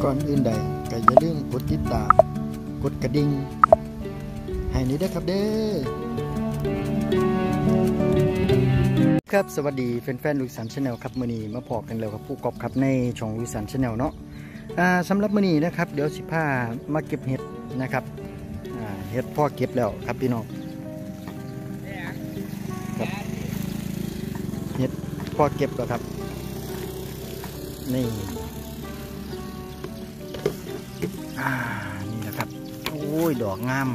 ก่อนอื่นใดก็อย่าลืมกดติดตามกดกระดิ่งให้นี้ด้วยครับเด้อครับสวัสดีแฟนๆลุยสันชาแนลครับมื้อนี้มาพอกันแล้วกับผู้กอบครับในช่องลุยสันชาแนลเนาะสำหรับมื้อนี้นะครับเดี๋ยวสิพามาเก็บเห็ดนะครับเห็ดพ่อเก็บแล้วครับพี่น้องครับเห็ดพ่อเก็บแล้วครับนี่นี่นะครับโอ้ยดอกงาม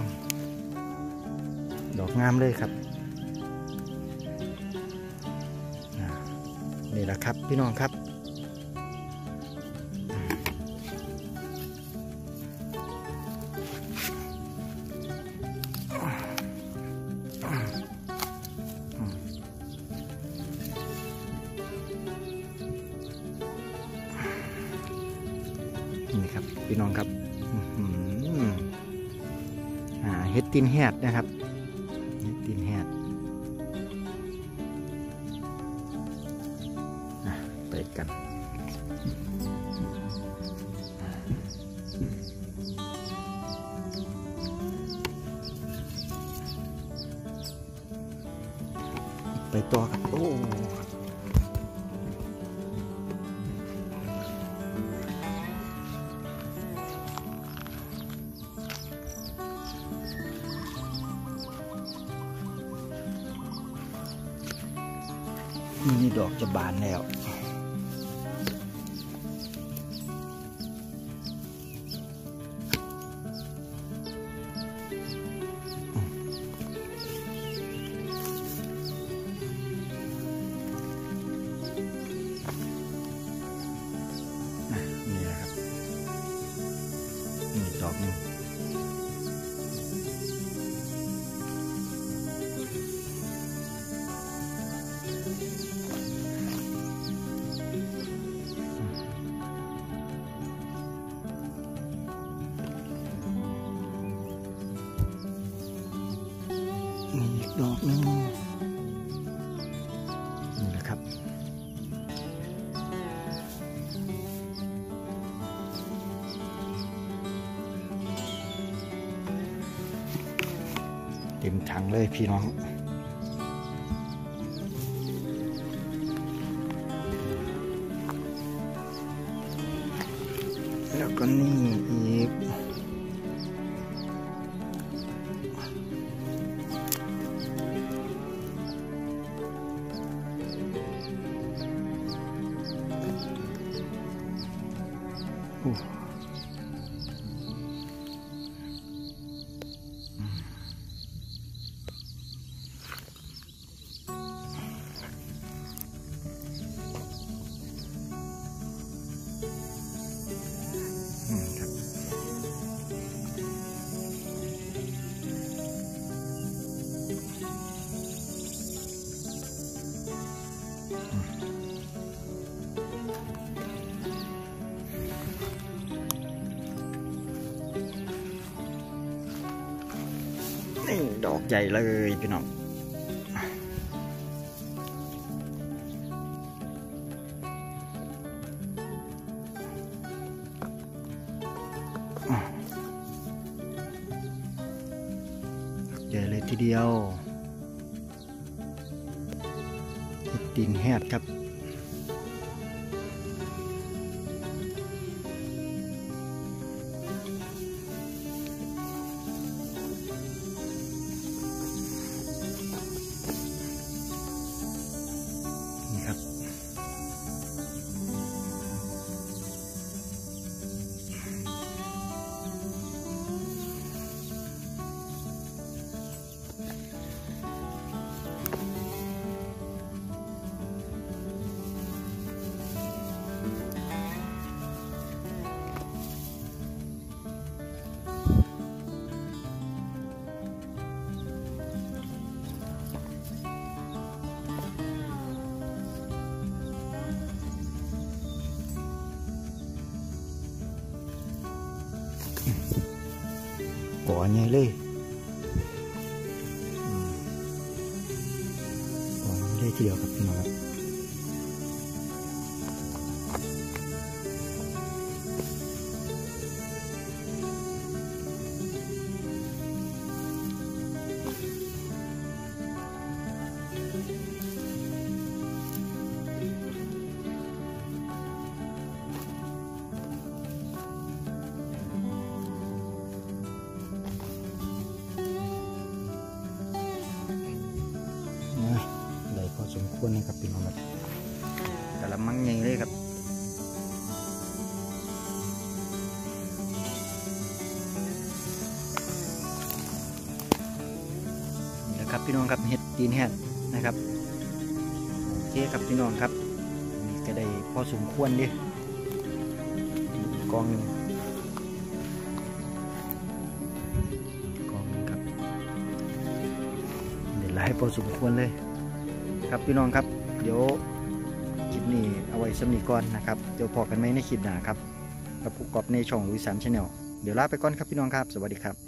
เลยครับนี่แหละครับพี่น้องครับนี่ครับพี่น้องครับเห็ดตีนแหดนะครับเห็ดตีนแหดไปกันไปต่อครับโอ้นี่ดอกจะบานแล้วนี่นะครับนี่ดอกนึงอีกดอกนึงนี่นะครับเต็มถังเลยพี่น้องแล้วก็นี่อีกนี่ดอกใหญ่เลยพี่น้องใหญ่เลยทีเดียวเห็ดตีนแหดครับนี่ครับก่อใหญ่เลยก่อใหญ่เลยทีเดียวครับพี่น้องครับ นคนนี่ครับพี่น้องครับแต่ละมังใหญ่เลยครับนี่แหละครับพี่น้องครับเห็ดตีนแหดนะครับโอเคครับพี่น้องครับนี่ก็ได้พอสมควรดิกองหนึ่งครับเดี๋ยวไล่พอสมควรเลยครับพี่น้องครับเดี๋ยวคลิปนี้เอาไว้สำนีก่อนนะครับเดี๋ยวพอกันไหมในคลิปหน้าครับกับผู้ประกอบในช่องลุยสันชาแนลเดี๋ยวลาไปก่อนครับพี่น้องครับสวัสดีครับ